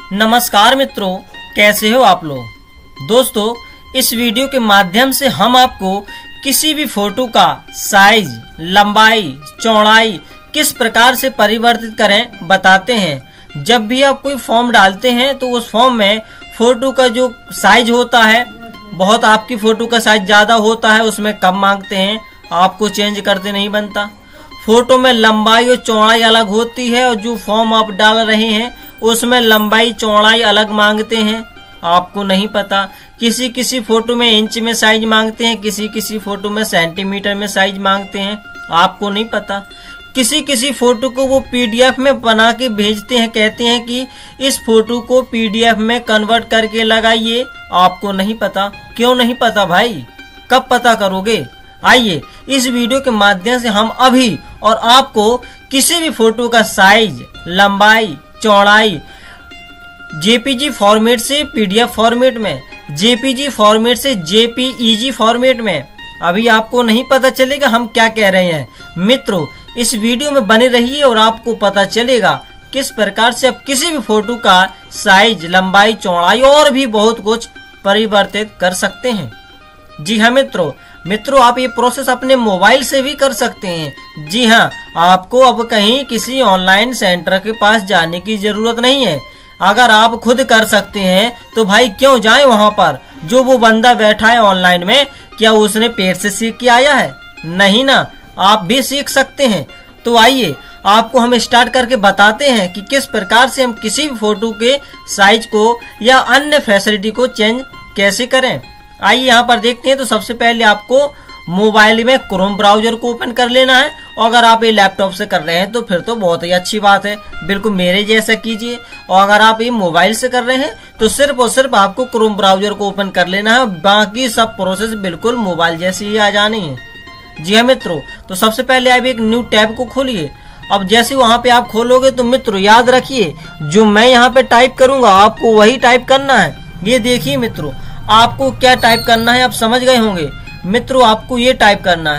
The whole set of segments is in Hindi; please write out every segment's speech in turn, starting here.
नमस्कार मित्रों, कैसे हो आप लोग। दोस्तों, इस वीडियो के माध्यम से हम आपको किसी भी फोटो का साइज, लंबाई, चौड़ाई किस प्रकार से परिवर्तित करें बताते हैं। जब भी आप कोई फॉर्म डालते हैं तो उस फॉर्म में फोटो का जो साइज होता है, बहुत आपकी फोटो का साइज ज्यादा होता है, उसमें कम मांगते हैं, आपको चेंज करते नहीं बनता। फोटो में लंबाई और चौड़ाई अलग होती है और जो फॉर्म आप डाल रहे हैं उसमें लंबाई चौड़ाई अलग मांगते हैं, आपको नहीं पता। किसी फोटो में इंच में साइज मांगते हैं, किसी फोटो में सेंटीमीटर में साइज मांगते हैं, आपको नहीं पता। किसी फोटो को वो पीडीएफ में बना के भेजते हैं, कहते हैं कि इस फोटो को पीडीएफ में कन्वर्ट करके लगाइए, आपको नहीं पता। क्यों नहीं पता भाई, कब पता करोगे। आइए इस वीडियो के माध्यम से हम अभी और आपको किसी भी फोटो का साइज, लंबाई, चौड़ाई जेपीजी फॉर्मेट से पीडीएफ फॉर्मेट में, जेपीजी फॉर्मेट से जेपीईजी फॉर्मेट में, अभी आपको नहीं पता चलेगा हम क्या कह रहे हैं। मित्रों, इस वीडियो में बने रहिए और आपको पता चलेगा किस प्रकार से आप किसी भी फोटो का साइज, लंबाई, चौड़ाई और भी बहुत कुछ परिवर्तित कर सकते हैं। जी हाँ मित्रों, आप ये प्रोसेस अपने मोबाइल से भी कर सकते हैं। जी हाँ, आपको अब कहीं किसी ऑनलाइन सेंटर के पास जाने की जरूरत नहीं है। अगर आप खुद कर सकते हैं तो भाई क्यों जाएं वहां पर। जो वो बंदा बैठा है ऑनलाइन में, क्या उसने पेट से सीख के आया है? नहीं ना, आप भी सीख सकते हैं। तो आइए आपको हम स्टार्ट करके बताते हैं कि किस प्रकार से हम किसी भी फोटो के साइज को या अन्य फैसिलिटी को चेंज कैसे करें। आइए यहाँ पर देखते हैं। तो सबसे पहले आपको मोबाइल में क्रोम ब्राउजर को ओपन कर लेना है, और अगर आप ये लैपटॉप से कर रहे हैं तो फिर तो बहुत ही अच्छी बात है, बिल्कुल मेरे जैसा कीजिए। और अगर आप ये मोबाइल से कर रहे हैं तो सिर्फ और सिर्फ आपको क्रोम ब्राउजर को ओपन कर लेना है, बाकी सब प्रोसेस बिल्कुल मोबाइल जैसी ही आ जानी है। जी हाँ मित्रों, तो सबसे पहले आप एक न्यू टैब को खोलिए। अब जैसे वहां पे आप खोलोगे तो मित्रों याद रखिए, जो मैं यहाँ पे टाइप करूंगा आपको वही टाइप करना है। ये देखिए मित्रों, आपको क्या टाइप करना है आप समझ गए होंगे। मित्रों, आपको ये टाइप करना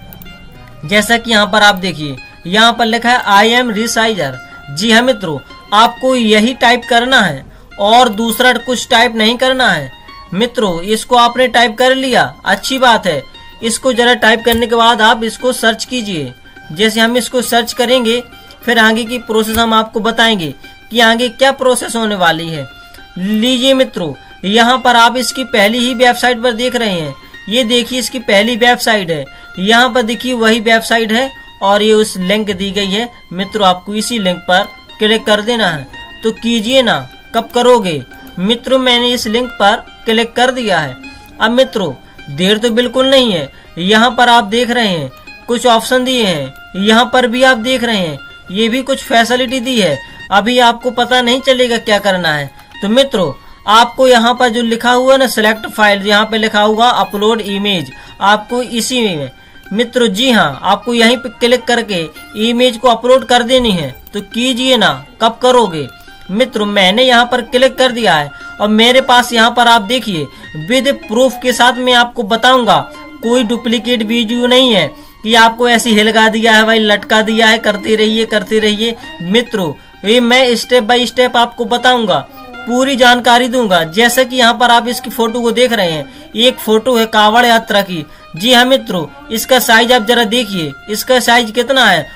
है, जैसा कि यहाँ पर आप देखिए, यहाँ पर लिखा है आई एम रिसाइजर। जी हाँ मित्रों, आपको यही टाइप करना है और दूसरा कुछ टाइप नहीं करना है। मित्रों, इसको आपने टाइप कर लिया, अच्छी बात है। इसको जरा टाइप करने के बाद आप इसको सर्च कीजिए। जैसे हम इसको सर्च करेंगे फिर आगे की प्रोसेस हम आपको बताएंगे कि आगे क्या प्रोसेस होने वाली है। लीजिए मित्रों, यहाँ पर आप इसकी पहली ही वेबसाइट पर देख रहे हैं। ये देखिए इसकी पहली वेबसाइट है, यहाँ पर देखिए वही वेबसाइट है और ये उस लिंक दी गई है। मित्रों, आपको इसी लिंक पर क्लिक कर देना है। तो कीजिए ना, कब करोगे। मित्रों, मैंने इस लिंक पर क्लिक कर दिया है। अब मित्रों, देर तो बिल्कुल नहीं है। यहाँ पर आप देख रहे हैं कुछ ऑप्शन दिए हैं, यहाँ पर भी आप देख रहे हैं ये भी कुछ फैसिलिटी दी है। अभी आपको पता नहीं चलेगा क्या करना है। तो मित्रों, आपको यहाँ पर जो लिखा हुआ है ना सिलेक्ट फाइल, यहाँ पे लिखा हुआ अपलोड इमेज, आपको इसी में मित्रों, जी हाँ, आपको यहीं पे क्लिक करके इमेज को अपलोड कर देनी है। तो कीजिए ना, कब करोगे। मित्रों, मैंने यहाँ पर क्लिक कर दिया है और मेरे पास यहाँ पर आप देखिए विद प्रूफ के साथ मैं आपको बताऊंगा, कोई डुप्लीकेट वीडियो नहीं है कि आपको ऐसी हिलगा दिया है भाई, लटका दिया है, करते रहिए। मित्रों, ये मैं स्टेप बाय स्टेप आपको बताऊंगा, पूरी जानकारी दूंगा। जैसे कि यहाँ पर आप इसकी फोटो को देख रहे हैं, एक फोटो है कांवड़ यात्रा की। जी हाँ मित्रों, इसका साइज आप जरा देखिए, इसका साइज कितना है,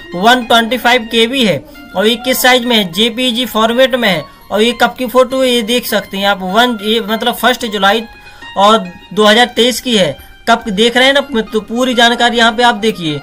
125 KB है और ये किस साइज में है, जेपीजी फॉर्मेट में है। और ये कब की फोटो है ये देख सकते हैं आप, ये मतलब 1 जुलाई और 2023 की है। कब देख रहे हैं ना, तो पूरी जानकारी यहाँ पे आप देखिए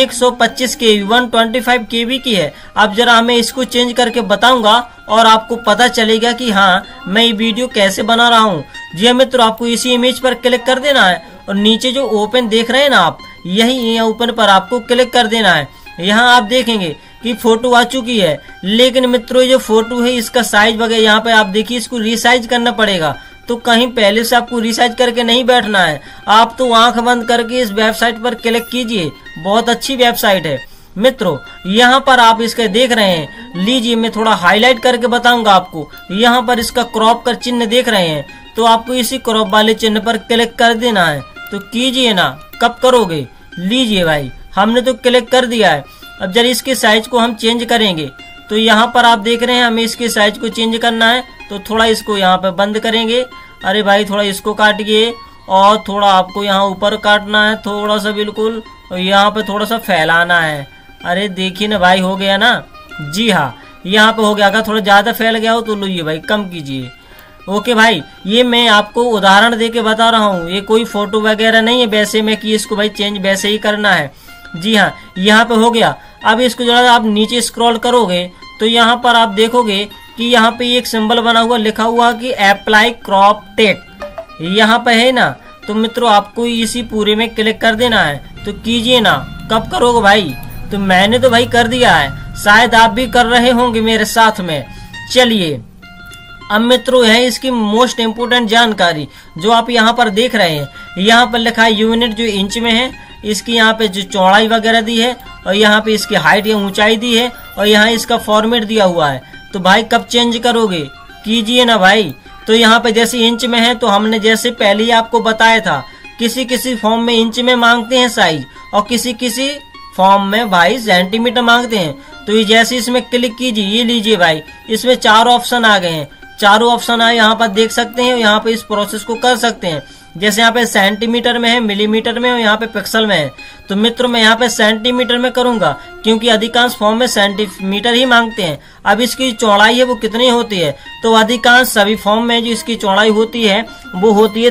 125 KB 125 KB की है। अब जरा मैं इसको चेंज करके बताऊंगा और आपको पता चलेगा कि हाँ मैं ये वीडियो कैसे बना रहा हूँ। जी हाँ मित्रों, आपको इसी इमेज पर क्लिक कर देना है और नीचे जो ओपन देख रहे हैं ना आप, यही ओपन पर आपको क्लिक कर देना है। यहाँ आप देखेंगे कि फोटो आ चुकी है, लेकिन मित्रों ये जो फोटो है इसका साइज वगैरह यहाँ पे आप देखिए, इसको रिसाइज करना पड़ेगा। तो कहीं पहले से आपको रिसाइज करके नहीं बैठना है, आप तो आंख बंद करके इस वेबसाइट पर क्लिक कीजिए, बहुत अच्छी वेबसाइट है। मित्रों, यहाँ पर आप इसके देख रहे हैं, लीजिए मैं थोड़ा हाईलाइट करके बताऊंगा आपको। यहाँ पर इसका क्रॉप कर चिन्ह देख रहे हैं, तो आपको इसी क्रॉप वाले चिन्ह पर क्लिक कर देना है। तो कीजिए ना, कब करोगे। लीजिए भाई, हमने तो क्लिक कर दिया है। अब जरा इसके साइज को हम चेंज करेंगे। तो तो यहाँ पर आप देख रहे हैं हमें इसके साइज को चेंज करना है, तो थोड़ा इसको यहाँ पे बंद करेंगे। अरे भाई थोड़ा इसको काटिए और थोड़ा आपको यहाँ ऊपर काटना है थोड़ा सा बिल्कुल, और यहाँ पे थोड़ा सा फैलाना है। अरे देखिए ना भाई, हो गया ना। जी हाँ, यहाँ पे हो गया। अगर थोड़ा ज्यादा फैल गया हो तो लो ये भाई कम कीजिए। ओके भाई, ये मैं आपको उदाहरण देके बता रहा हूँ, ये कोई फोटो वगैरह नहीं है वैसे में कि इसको भाई चेंज वैसे ही करना है। जी हाँ, यहाँ पे हो गया। अब इसको जरा आप नीचे स्क्रॉल करोगे तो यहाँ पर आप देखोगे कि यहाँ पे एक सिंबल बना हुआ, लिखा हुआ कि अप्लाई क्रॉप टेक्स्ट, यहाँ पे है ना। तो मित्रों आपको इसी पूरे में क्लिक कर देना है, तो कीजिए ना। कब करोगे भाई? तो मैंने तो भाई कर दिया है, शायद आप भी कर रहे होंगे मेरे साथ में। चलिए अब मित्रों है इसकी मोस्ट इम्पोर्टेंट जानकारी जो आप यहाँ पर देख रहे हैं। यहाँ पर लिखा है यूनिट जो इंच में है, इसकी यहाँ पे जो चौड़ाई वगैरह दी है, और यहाँ पे इसकी हाइट या ऊंचाई दी है, और यहाँ इसका फॉर्मेट दिया हुआ है। तो भाई कब चेंज करोगे? कीजिए ना भाई। तो यहाँ पे जैसे इंच में है, तो हमने जैसे पहले ही आपको बताया था, किसी किसी फॉर्म में इंच में मांगते हैं साइज, और किसी किसी फॉर्म में भाई सेंटीमीटर मांगते हैं। तो ये जैसे इसमें क्लिक कीजिए, ये लीजिए भाई, इसमें 4 ऑप्शन आ गए हैं। चारों ऑप्शन आए यहाँ पर देख सकते हैं, यहाँ पे इस प्रोसेस को कर सकते हैं। जैसे यहाँ पे सेंटीमीटर में है, मिलीमीटर में, और यहाँ पे पिक्सल में है। तो मित्रों मैं यहाँ पे सेंटीमीटर में करूंगा, क्योंकि अधिकांश फॉर्म में सेंटीमीटर ही मांगते हैं। अब इसकी चौड़ाई है वो कितनी होती है? तो अधिकांश सभी फॉर्म में जो इसकी चौड़ाई होती है वो होती है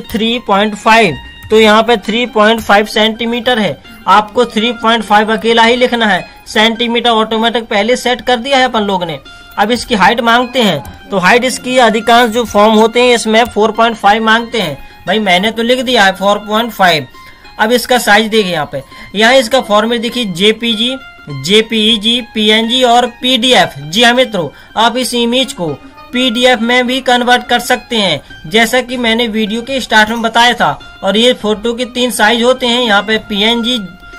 3.5। तो यहाँ पे 3.5 सेंटीमीटर है। आपको 3.5 अकेला ही लिखना है, सेंटीमीटर ऑटोमेटिक पहले सेट कर दिया है अपन लोग ने। अब इसकी हाइट मांगते हैं, तो हाइट इसकी अधिकांश जो फॉर्म होते हैं इसमें 4.5 मांगते हैं। भाई मैंने तो लिख दिया है 4.5। अब इसका साइज देखिए, यहाँ पे यहाँ इसका फॉर्मेट देखिए, जेपीजी, जेपीईजी, पीएनजी और पीडीएफ। जी हाँ मित्रों, आप इस इमेज को पीडीएफ में भी कन्वर्ट कर सकते हैं, जैसा कि मैंने वीडियो के स्टार्ट में बताया था। और ये फोटो के 3 साइज होते हैं, यहाँ पे पीएनजी,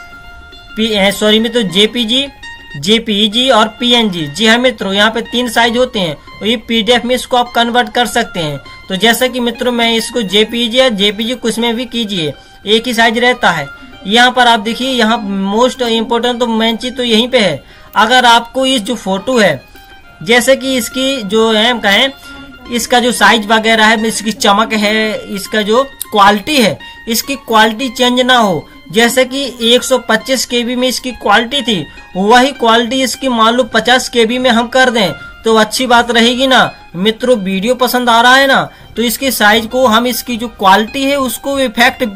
जेपीजी, जेपीईजी और पीएनजी। जी हाँ मित्रों, यहाँ पे 3 साइज होते हैं, और ये पीडीएफ में इसको आप कन्वर्ट कर सकते हैं। तो जैसा कि मित्रों मैं इसको जेपीजी या जेपीजी कुछ में भी कीजिए, एक ही साइज रहता है। यहाँ पर आप देखिए, यहाँ मोस्ट इम्पोर्टेंट तो मेन चीज तो यहीं पे है। अगर आपको इस जो फोटो है, जैसे कि इसकी जो है कहें, इसका जो साइज वगैरह है, इसकी चमक है, इसका जो क्वालिटी है, इसकी क्वालिटी चेंज ना हो। जैसे कि 125 केबी में इसकी क्वालिटी थी, वही क्वालिटी इसकी मान लो 50 केबी में हम कर दें तो अच्छी बात रहेगी ना। मित्रों वीडियो पसंद आ रहा है ना, तो इसके साइज को हम, इसकी जो क्वालिटी है उसको इफेक्ट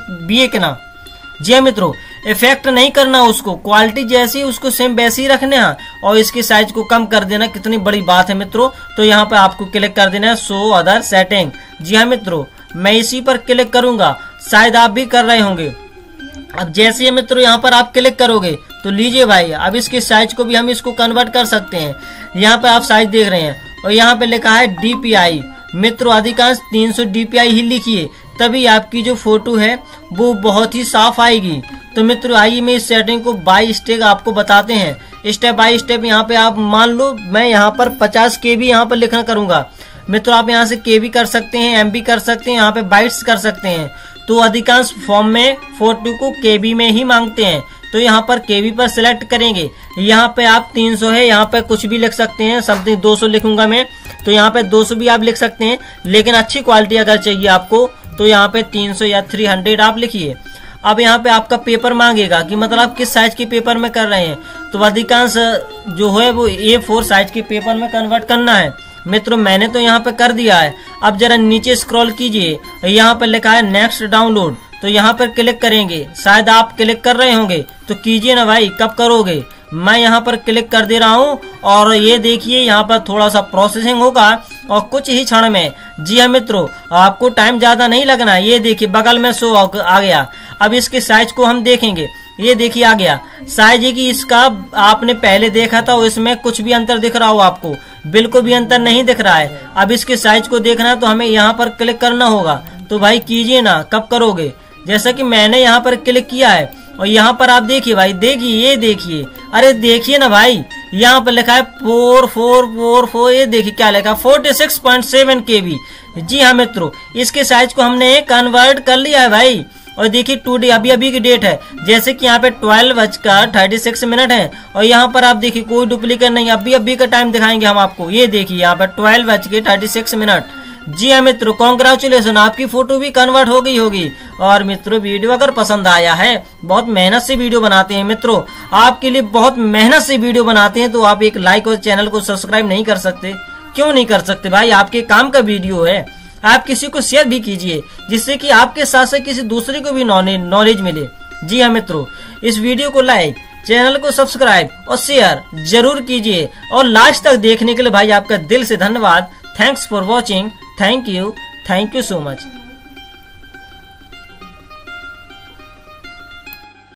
ना। जी हाँ मित्रों, इफेक्ट नहीं करना उसको, क्वालिटी जैसी उसको सेम वैसी ही रखना है, और इसके साइज को कम कर देना। कितनी बड़ी बात है मित्रों। तो यहाँ पे आपको क्लिक कर देना है शो अदर सेटिंग। जी हाँ मित्रों, मैं इसी पर क्लिक करूंगा, शायद आप भी कर रहे होंगे। अब जैसे ही मित्रों यहाँ पर आप क्लिक करोगे तो लीजिए भाई, अब इसके साइज को भी हम इसको कन्वर्ट कर सकते हैं। यहाँ पे आप साइज देख रहे हैं, और यहाँ पे लिखा है DPI। मित्रों अधिकांश 300 DPI ही लिखिए, तभी आपकी जो फोटो है वो बहुत ही साफ आएगी। तो मित्रों आइए मैं इस सेटिंग को बाय स्टेप आपको बताते हैं, स्टेप बाय स्टेप। यहाँ पे आप मान लो मैं यहाँ पर 50 KB यहाँ पर लिखना करूंगा। मित्रों आप यहाँ से KB कर सकते हैं, MB कर सकते हैं, यहाँ पे बाइट्स कर सकते हैं। तो अधिकांश फॉर्म में फोटो को KB में ही मांगते हैं, तो यहाँ पर KB पर सिलेक्ट करेंगे। यहाँ पे आप 300 है, यहाँ पे कुछ भी लिख सकते हैं, समथिंग 200 लिखूंगा मैं, तो यहाँ पे 200 भी आप लिख सकते हैं। लेकिन अच्छी क्वालिटी अगर चाहिए आपको तो यहाँ पे 300 या 300 आप लिखिए। अब यहाँ पे आपका पेपर मांगेगा कि मतलब आप किस साइज के पेपर में कर रहे हैं, तो अधिकांश जो है वो A4 साइज के पेपर में कन्वर्ट करना है। मित्रों मैंने तो यहाँ पे कर दिया है। अब जरा नीचे स्क्रॉल कीजिए, यहाँ पर लिखा है नेक्स्ट डाउनलोड, तो यहाँ पर क्लिक करेंगे। शायद आप क्लिक कर रहे होंगे, तो कीजिए ना भाई। कब करोगे? मैं यहाँ पर क्लिक कर दे रहा हूँ, और ये देखिए यहाँ पर थोड़ा सा प्रोसेसिंग होगा और कुछ ही क्षण में। जी हाँ मित्रों, आपको टाइम ज्यादा नहीं लगना। ये देखिए बगल में शो आ गया। अब इसके साइज को हम देखेंगे, ये देखिए आ गया साइज है कि इसका आपने पहले देखा था, इसमें कुछ भी अंतर दिख रहा हो आपको? बिल्कुल भी अंतर नहीं दिख रहा है। अब इसके साइज को देखना है तो हमें यहाँ पर क्लिक करना होगा। तो भाई कीजिए ना। कब करोगे? जैसा कि मैंने यहाँ पर क्लिक किया है, और यहाँ पर आप देखिए भाई, देखिए ये देखिए, अरे देखिए ना भाई, यहाँ पर लिखा है 4444। ये देखिए क्या लिखा, 46.7 KB। जी हाँ मित्रों, इसके साइज को हमने कन्वर्ट कर लिया है भाई। और देखिए टुडे अभी अभी की डेट है, जैसे कि यहाँ पे 12:36 है और यहाँ पर आप देखिए कोई डुप्लीकेट नहीं, अभी अभी का टाइम दिखाएंगे हम आपको। ये देखिए यहाँ पे 12:36। जी हाँ मित्रों, कॉन्ग्रेचुलेसन, आपकी फोटो भी कन्वर्ट हो गई होगी। और मित्रों वीडियो अगर पसंद आया है, बहुत मेहनत से वीडियो बनाते हैं मित्रों, आपके लिए बहुत मेहनत से वीडियो बनाते हैं, तो आप एक लाइक और चैनल को सब्सक्राइब नहीं कर सकते? क्यों नहीं कर सकते भाई, आपके काम का वीडियो है। आप किसी को शेयर भी कीजिए, जिससे कि आपके साथ साथ किसी दूसरे को भी नॉलेज मिले। जी हाँ मित्रों, इस वीडियो को लाइक, चैनल को सब्सक्राइब और शेयर जरूर कीजिए। और लास्ट तक देखने के लिए भाई आपका दिल से धन्यवाद। Thanks for watching. Thank you so much.